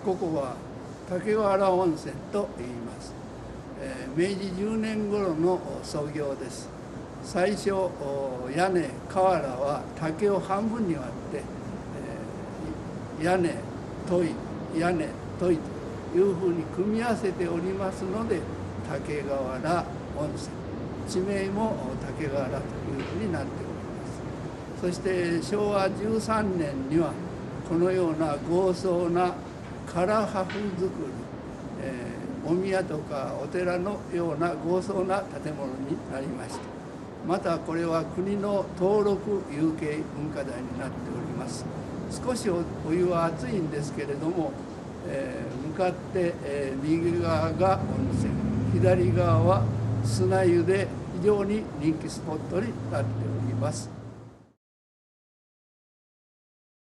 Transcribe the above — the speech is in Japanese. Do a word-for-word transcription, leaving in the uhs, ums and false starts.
ここは竹原温泉と言います。えー、明治じゅうねん頃の創業です。最初屋根瓦は竹を半分に割って、えー、屋根戸井屋根戸井というふうに組み合わせておりますので竹瓦温泉、地名も竹瓦というふうになっております。そしてしょうわじゅうさんねんにはこのような豪壮な唐破風造り、えー、お宮とかお寺のような豪壮な建物になりました。またこれは国の登録有形文化財になっております。少し お, お湯は熱いんですけれども、えー、向かって、えー、右側が温泉、左側は砂湯で非常に人気スポットになっております。